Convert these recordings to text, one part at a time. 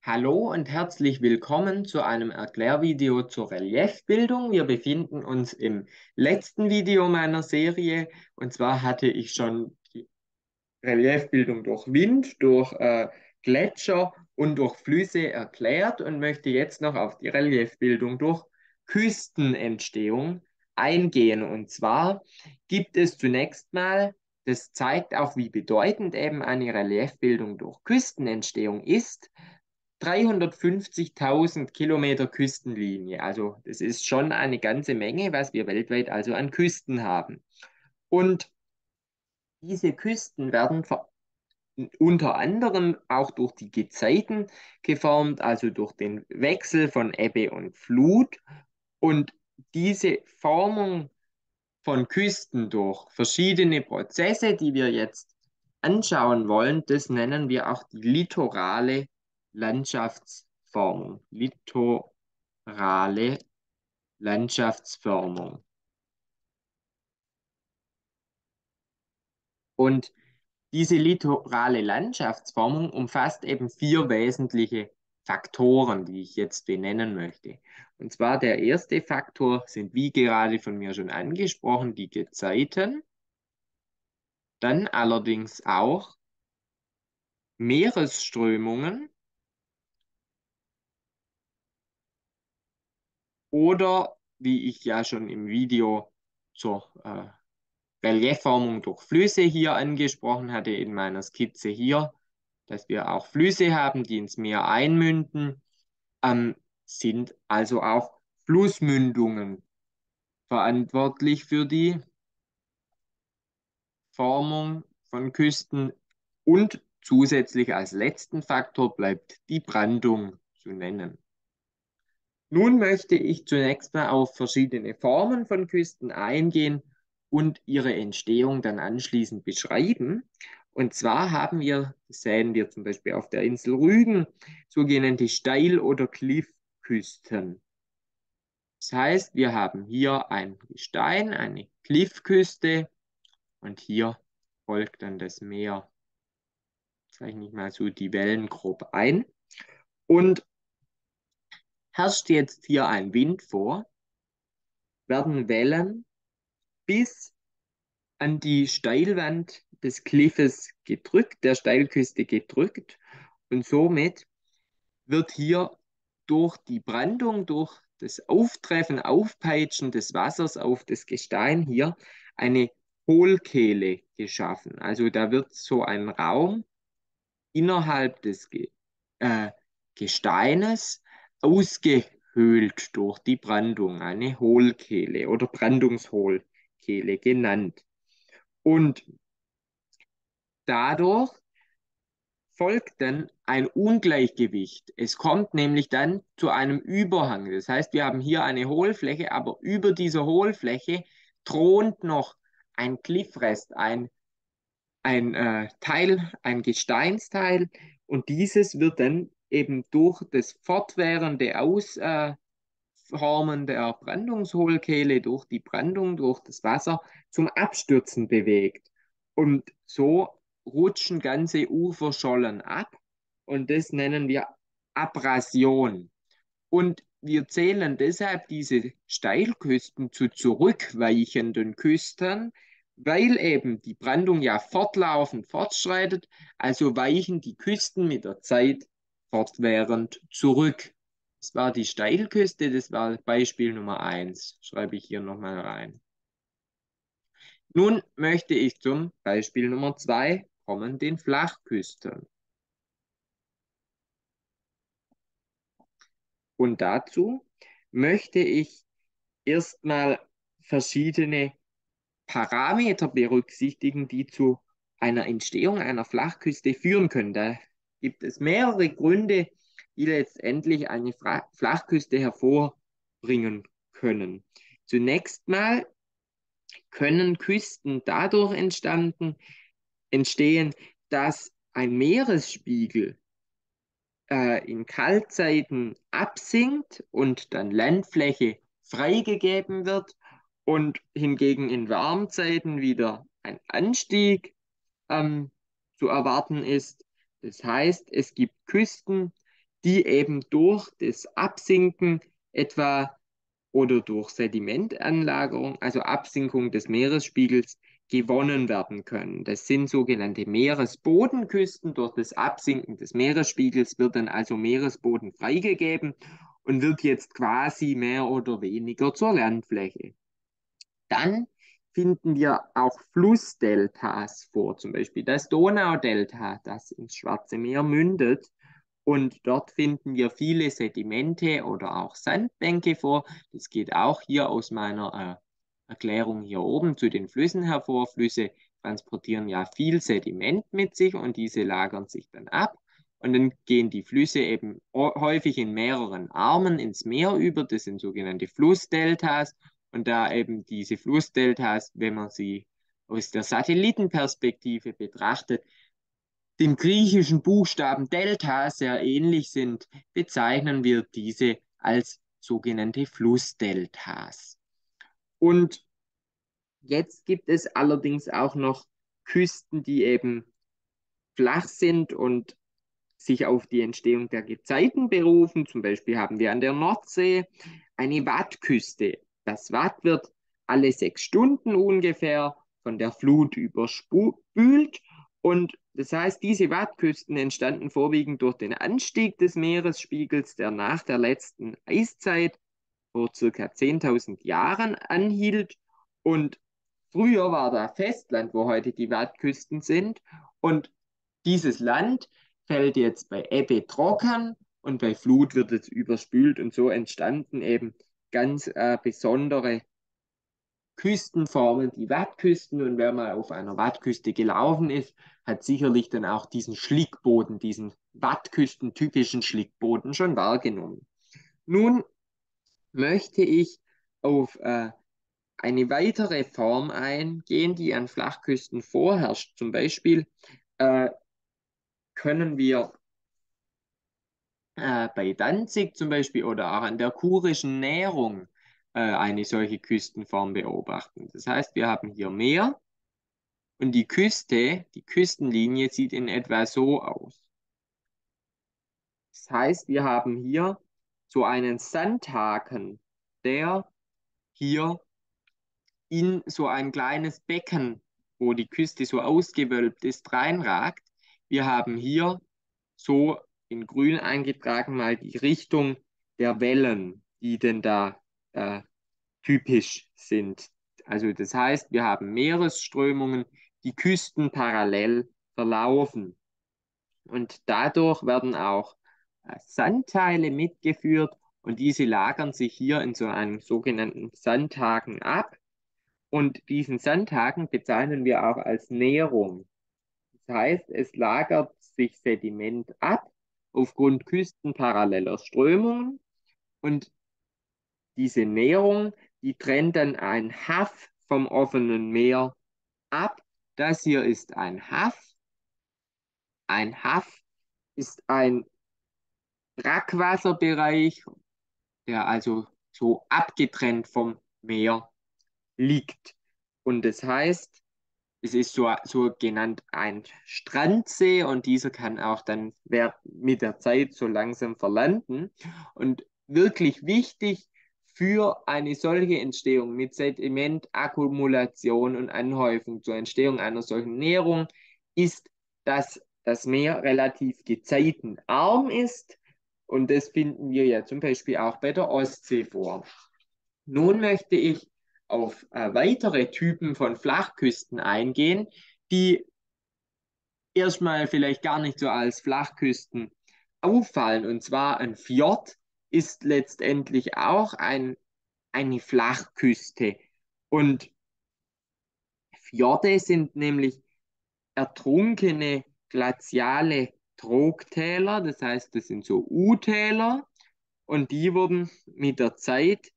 Hallo und herzlich willkommen zu einem Erklärvideo zur Reliefbildung. Wir befinden uns im letzten Video meiner Serie und zwar hatte ich schon die Reliefbildung durch Wind, durch Gletscher und durch Flüsse erklärt und möchte jetzt noch auf die Reliefbildung durch Küstenentstehung eingehen. Und zwar gibt es zunächst mal, das zeigt auch, wie bedeutend eben eine Reliefbildung durch Küstenentstehung ist, 350.000 Kilometer Küstenlinie. Also das ist schon eine ganze Menge, was wir weltweit also an Küsten haben. Und diese Küsten werden unter anderem auch durch die Gezeiten geformt, also durch den Wechsel von Ebbe und Flut. Und diese Formung von Küsten durch verschiedene Prozesse, die wir jetzt anschauen wollen, das nennen wir auch die litorale Landschaftsformung. Litorale Landschaftsformung. Und diese litorale Landschaftsformung umfasst eben vier wesentliche Faktoren, die ich jetzt benennen möchte. Und zwar der erste Faktor sind, wie gerade von mir schon angesprochen, die Gezeiten, dann allerdings auch Meeresströmungen oder, wie ich ja schon im Video zur Reliefformung durch Flüsse hier angesprochen hatte, in meiner Skizze hier, dass wir auch Flüsse haben, die ins Meer einmünden, sind also auch Flussmündungen verantwortlich für die Formung von Küsten und zusätzlich als letzten Faktor bleibt die Brandung zu nennen. Nun möchte ich zunächst mal auf verschiedene Formen von Küsten eingehen und ihre Entstehung dann anschließend beschreiben. Und zwar haben wir, das sehen wir zum Beispiel auf der Insel Rügen, sogenannte Steil- oder Kliffküsten. Das heißt, wir haben hier ein Gestein, eine Kliffküste und hier folgt dann das Meer. Zeichne ich mal so die Wellen grob ein. Und herrscht jetzt hier ein Wind vor, werden Wellen bis an die Steilwand des Kliffes gedrückt, der Steilküste gedrückt. Und somit wird hier durch die Brandung, durch das Auftreffen, Aufpeitschen des Wassers auf das Gestein hier eine Hohlkehle geschaffen. Also da wird so ein Raum innerhalb des Gesteines ausgehöhlt durch die Brandung, eine Hohlkehle oder Brandungshohlkehle genannt. Und dadurch folgt dann ein Ungleichgewicht. Es kommt nämlich dann zu einem Überhang. Das heißt, wir haben hier eine Hohlfläche, aber über dieser Hohlfläche thront noch ein Kliffrest, ein Teil, ein Gesteinsteil. Und dieses wird dann eben durch das fortwährende Ausformen der Brandungshohlkehle, durch die Brandung, durch das Wasser zum Abstürzen bewegt. Und so rutschen ganze Uferschollen ab und das nennen wir Abrasion. Und wir zählen deshalb diese Steilküsten zu zurückweichenden Küsten, weil eben die Brandung ja fortlaufend fortschreitet, also weichen die Küsten mit der Zeit fortwährend zurück. Das war die Steilküste, das war Beispiel Nummer eins. Schreibe ich hier nochmal rein. Nun möchte ich zum Beispiel Nummer 2 kommen, den Flachküsten. Und dazu möchte ich erstmal verschiedene Parameter berücksichtigen, die zu einer Entstehung einer Flachküste führen können. Da gibt es mehrere Gründe, die letztendlich eine Flachküste hervorbringen können. Zunächst mal können Küsten dadurch entstehen, dass ein Meeresspiegel in Kaltzeiten absinkt und dann Landfläche freigegeben wird und hingegen in Warmzeiten wieder ein Anstieg zu erwarten ist. Das heißt, es gibt Küsten, die eben durch das Absinken etwa oder durch Sedimentanlagerung, also Absinkung des Meeresspiegels, gewonnen werden können. Das sind sogenannte Meeresbodenküsten. Durch das Absinken des Meeresspiegels wird dann also Meeresboden freigegeben und wird jetzt quasi mehr oder weniger zur Landfläche. Dann finden wir auch Flussdeltas vor, zum Beispiel das Donaudelta, das ins Schwarze Meer mündet. Und dort finden wir viele Sedimente oder auch Sandbänke vor. Das geht auch hier aus meiner Erklärung hier oben zu den Flüssen hervor. Flüsse transportieren ja viel Sediment mit sich und diese lagern sich dann ab. Und dann gehen die Flüsse eben häufig in mehreren Armen ins Meer über. Das sind sogenannte Flussdeltas. Und da eben diese Flussdeltas, wenn man sie aus der Satellitenperspektive betrachtet, dem griechischen Buchstaben Delta sehr ähnlich sind, bezeichnen wir diese als sogenannte Flussdeltas. Und jetzt gibt es allerdings auch noch Küsten, die eben flach sind und sich auf die Entstehung der Gezeiten berufen. Zum Beispiel haben wir an der Nordsee eine Wattküste. Das Watt wird alle 6 Stunden ungefähr von der Flut überspült. Und das heißt, diese Wattküsten entstanden vorwiegend durch den Anstieg des Meeresspiegels, der nach der letzten Eiszeit vor circa 10.000 Jahren anhielt. Und früher war da Festland, wo heute die Wattküsten sind. Und dieses Land fällt jetzt bei Ebbe trocken und bei Flut wird es überspült. Und so entstanden eben ganz besondere Küstenformen, die Wattküsten. Und wer mal auf einer Wattküste gelaufen ist, hat sicherlich dann auch diesen Schlickboden, diesen Wattküsten-typischen Schlickboden schon wahrgenommen. Nun möchte ich auf eine weitere Form eingehen, die an Flachküsten vorherrscht. Zum Beispiel äh, können wir bei Danzig zum Beispiel oder auch an der Kurischen Nährung eine solche Küstenform beobachten. Das heißt, wir haben hier Meer und die Küste, die Küstenlinie sieht in etwa so aus. Das heißt, wir haben hier so einen Sandhaken, der hier in so ein kleines Becken, wo die Küste so ausgewölbt ist, reinragt. Wir haben hier so in grün eingetragen mal die Richtung der Wellen, die denn da äh, typisch sind. Also das heißt, wir haben Meeresströmungen, die Küsten parallel verlaufen. Und dadurch werden auch Sandteile mitgeführt und diese lagern sich hier in so einem sogenannten Sandhaken ab. Und diesen Sandhaken bezeichnen wir auch als Nährung. Das heißt, es lagert sich Sediment ab aufgrund küstenparalleler Strömungen und diese Nährung, die trennt dann ein Haff vom offenen Meer ab. Das hier ist ein Haff. Ein Haff ist ein Brackwasserbereich, der also so abgetrennt vom Meer liegt. Und das heißt, es ist so genannt ein Strandsee und dieser kann auch dann mit der Zeit so langsam verlanden. Und wirklich wichtig für eine solche Entstehung mit Sedimentakkumulation und Anhäufung zur Entstehung einer solchen Nährung ist, dass das Meer relativ gezeitenarm ist. Und das finden wir ja zum Beispiel auch bei der Ostsee vor. Nun möchte ich auf weitere Typen von Flachküsten eingehen, die erstmal vielleicht gar nicht so als Flachküsten auffallen. Und zwar ein Fjord ist letztendlich auch eine Flachküste. Und Fjorde sind nämlich ertrunkene glaziale Trogtäler, das heißt, das sind so U-Täler und die wurden mit der Zeit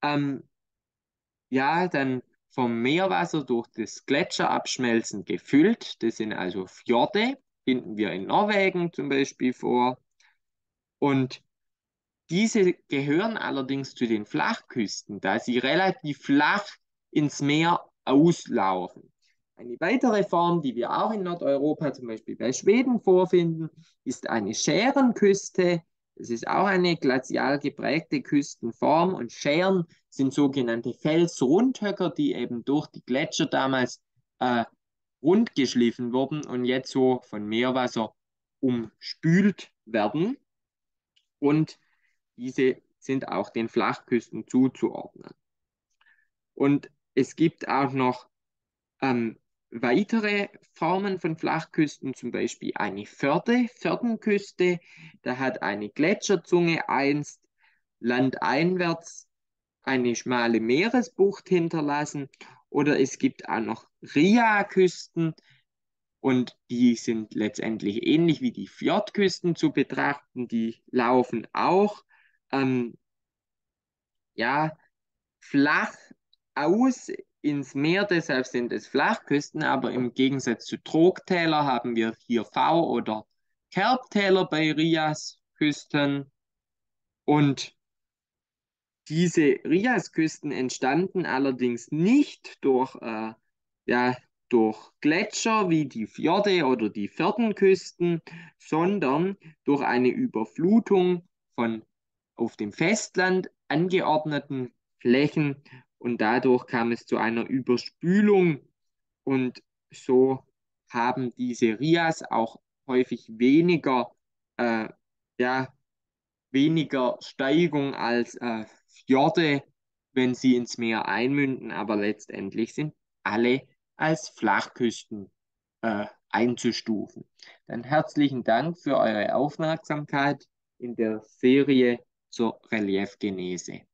ja, dann vom Meerwasser durch das Gletscherabschmelzen gefüllt. Das sind also Fjorde, finden wir in Norwegen zum Beispiel vor. Und diese gehören allerdings zu den Flachküsten, da sie relativ flach ins Meer auslaufen. Eine weitere Form, die wir auch in Nordeuropa, zum Beispiel bei Schweden vorfinden, ist eine Schärenküste. Das ist auch eine glazial geprägte Küstenform und Schären sind sogenannte Felsrundhöcker, die eben durch die Gletscher damals äh, rundgeschliffen wurden und jetzt so von Meerwasser umspült werden. Und diese sind auch den Flachküsten zuzuordnen. Und es gibt auch noch ähm, weitere Formen von Flachküsten, zum Beispiel eine Fördenküste. Da hat eine Gletscherzunge einst landeinwärts eine schmale Meeresbucht hinterlassen. Oder es gibt auch noch Ria-Küsten und die sind letztendlich ähnlich wie die Fjordküsten zu betrachten. Die laufen auch ähm, ja, flach aus ins Meer, deshalb sind es Flachküsten, aber im Gegensatz zu Trogtäler haben wir hier V- oder Kerbtäler bei Riasküsten und diese Riasküsten entstanden allerdings nicht ja, durch Gletscher wie die Fjorde oder die Fördenküsten, sondern durch eine Überflutung von auf dem Festland angeordneten Flächen und dadurch kam es zu einer Überspülung und so haben diese Rias auch häufig äh, ja, weniger Steigung als Fjorde, wenn sie ins Meer einmünden, aber letztendlich sind alle als Flachküsten einzustufen. Dann herzlichen Dank für eure Aufmerksamkeit in der Serie zur Reliefgenese.